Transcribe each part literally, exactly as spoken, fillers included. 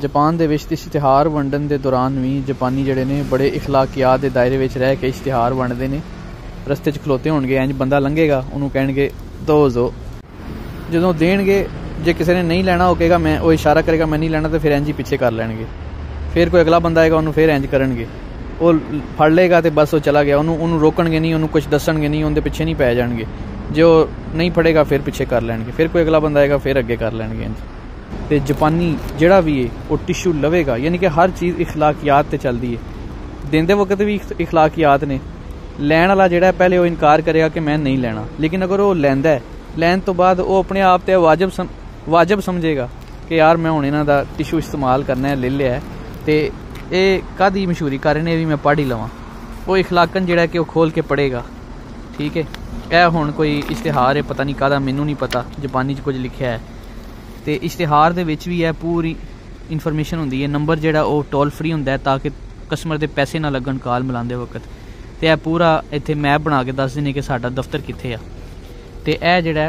Japan दे विच इश्तिहार वंडन के दौरान भी जापानी जिहड़े ने बड़े इखलाकियात के दायरे में रह के इश्तिहार वंडते हैं। रस्ते च खलोते होणगे, इंज बंदा लंघेगा उन्होंने कहणगे दो दो, जदों देणगे जे किसी ने नहीं लेना वो कहेगा मैं, वो इशारा करेगा मैं नहीं लेना, तो फिर इंज ही पिछे कर लैणगे। फिर कोई अगला बंदा आएगा उन्होंने फिर इंज करनगे, वो फड़ लेगा तो बस वो चला गया, उन्होंने रोकणगे नहीं, उन्होंने कुछ दसणगे नहीं, उनके पिछे नहीं पै जाणगे। जो नहीं फड़ेगा फिर पिछे कर लैणगे, फिर कोई अगला बंदा आएगा फिर अगे कर लैणगे। इंज ते जापानी जिहड़ा भी है वो टिशू लवेगा, यानी कि हर चीज़ इखलाकियात ते चलती है। देंदे वक्त भी इखलाकियात ने, लैण वाला जिहड़ा पहले वो इनकार करेगा कि मैं नहीं लेना, लेकिन अगर वो लैंदा है लैन तो बाद वो अपने आप ते वाजिब सम, वाजिब समझेगा कि यार मैं हुण इन्हां दा टिशू इस्तेमाल करना है, ले लिया है, तो ये कादी मशहूरी कर रहे भी मैं पढ़ ही लवां। वो इखलाकन जिहड़ा कि वो खोल के पढ़ेगा। ठीक है, यह हुण कोई इश्तिहार है, पता नहीं कादा, मैनू नहीं पता, जापानी च कुछ लिखा है। तो इश्तिहार दे विच भी है पूरी इन्फॉर्मेशन होंदी है। नंबर जिहड़ा वो टोल फ्री होंदा है ताकि कस्टमर दे पैसे ना लगन कॉल मिलांदे वक्त। तो यह पूरा इत्थे मैप बना के दस देने कि साडा दफ्तर कित्थे आ। तो यह जिहड़ा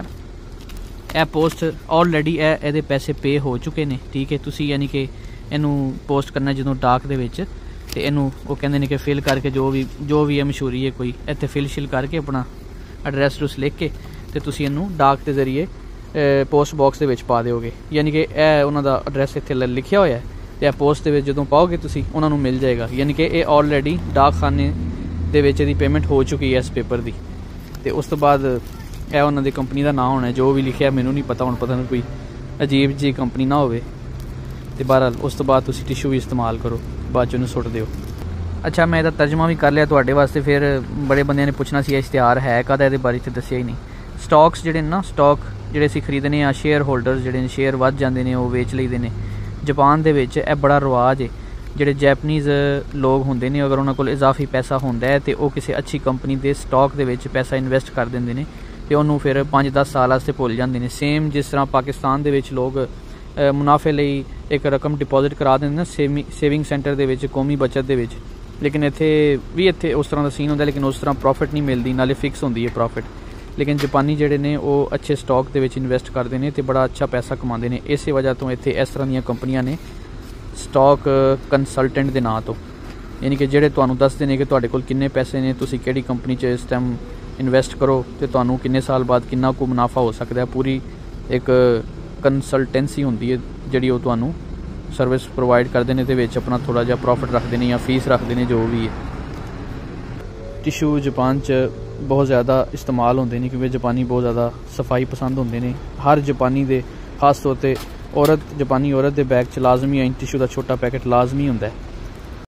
यह पोस्ट ऑलरेडी ए पैसे पे हो चुके ने। ठीक है, तुसी यानी कि इनू पोस्ट करना जो डाक दे विच, ते इनू वो कहंदे ने कि फिल करके जो भी जो भी है मशहूरी है कोई इत्थे फिल शिल करके अपना एड्रैस एड्रैस लिख के ते तुसी इनू डाक के जरिए पोस्ट बॉक्स दे विच पा दोगे। यानी कि यह उन्हां दा एड्रैस इत्थे लिखिया होया है, ते पोस्ट दे विच जदों पाओगे तुसी उन्हां नूं मिल जाएगा। यानी कि ये ऑलरेडी डाक खाने दे विच इहदी पेमेंट हो चुकी है इस पेपर की। तो उस तो बाद यह उन्हां दी कंपनी का नाम होना है, जो भी लिखिया मैनू नहीं पता, हुण पता नहीं कोई अजीब जी कंपनी ना होवे। तो बहरहाल उस तो बाद तुसी टिशू भी इस्तेमाल करो, बाद च सुट दिओ। अच्छा, मैं इसका तर्जमा भी कर लिया तुहाडे वास्ते। फिर बड़े बंदे ने पुछना सी इश्तिहार है कदा, इहदे बारे च दस्सिया ही नहीं। स्टॉक्स जिहड़े ना, स्टॉक जिहड़े असीं खरीदने आ, शेयर होल्डर्स जिहड़े ने शेयर वध जांदे ने वो वेच लईदे ने। जापान दे विच यह बड़ा रिवाज है। जिहड़े जैपनीज़ लोग होंदे ने, अगर उन्हां कोल इजाफी पैसा होंदा है तो वो किसी अच्छी कंपनी के स्टॉक दे विच पैसा इन्वेस्ट कर देंदे ने, ते उन्होंने फिर पाँच दस साल वास्ते भुल जाते हैं। सेम जिस तरह पाकिस्तान दे विच लोग मुनाफे लई एक रकम डिपॉजिट करा देंदे ना सेविंग सेविंग सेंटर दे विच, कौमी बचत दे विच, लेकिन इत्थे भी इत्थे उस तरह का सीन होंदा, लेकिन उस तरह प्रॉफिट नहीं मिलती, नाले फिक्स होंदी है प्रॉफिट। लेकिन जापानी जिहड़े ने वो अच्छे स्टॉक दे विच इन्वेस्ट करते हैं तो बड़ा अच्छा पैसा कमाते हैं। इस वजह तो इत्थे इस तरह दी कंपनियां ने स्टॉक कंसलटेंट के नाँ तो, यानी कि जिहड़े तुहानूं दसदे ने कि तुहाडे कोल किन्ने पैसे ने, तुसीं किहड़ी कंपनी च इस टाइम इन्वेस्ट करो तो तुहानूं किन्ने साल बाद किन्ना को मुनाफा हो सकता है। पूरी एक कंसलटेंसी होंदी है जिहड़ी वो तुहानूं सर्विस प्रोवाइड करते हैं, तो विच अपना थोड़ा जिहा प्रॉफिट रखते हैं या फीस रखते हैं, जो भी है। टिशू जापान च बहुत ज़्यादा इस्तेमाल होंदे ने क्योंकि जापानी बहुत ज़्यादा सफाई पसंद होंदे ने। हर जापानी दे खास तौर पर औरत, जापानी औरत के बैग च लाजमी टिशू का छोटा पैकेट लाजमी होंदा है।